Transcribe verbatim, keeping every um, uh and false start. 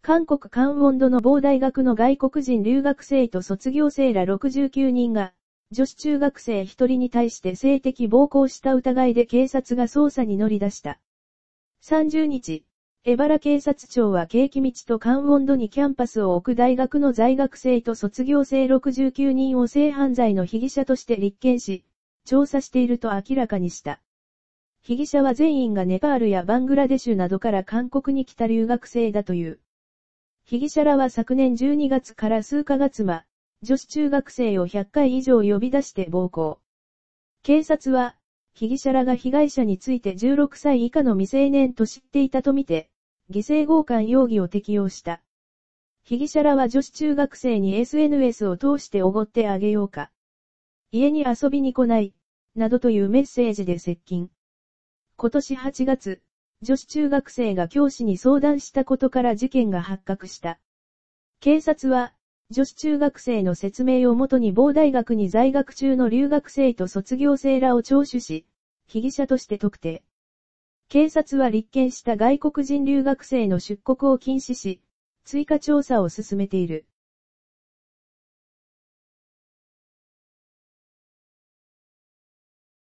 韓国カンウォンドの某大学の外国人留学生と卒業生らろくじゅうきゅうにんが、女子中学生ひとりに対して性的暴行した疑いで警察が捜査に乗り出した。さんじゅうにち、江原警察庁は京畿道とカンウォンドにキャンパスを置く大学の在学生と卒業生ろくじゅうきゅうにんを性犯罪の被疑者として立件し、調査していると明らかにした。被疑者は全員がネパールやバングラデシュなどから韓国に来た留学生だという。被疑者らは昨年じゅうにがつから数ヶ月間、女子中学生をひゃっかい以上呼び出して暴行。警察は、被疑者らが被害者についてじゅうろくさい以下の未成年と知っていたとみて、偽性強姦容疑を適用した。被疑者らは女子中学生に エスエヌエス を通しておごってあげようか。家に遊びに来ない、などというメッセージで接近。今年はちがつ、女子中学生が教師に相談したことから事件が発覚した。警察は、女子中学生の説明をもとに某大学に在学中の留学生と卒業生らを聴取し、被疑者として特定。警察は立件した外国人留学生の出国を禁止し、追加調査を進めている。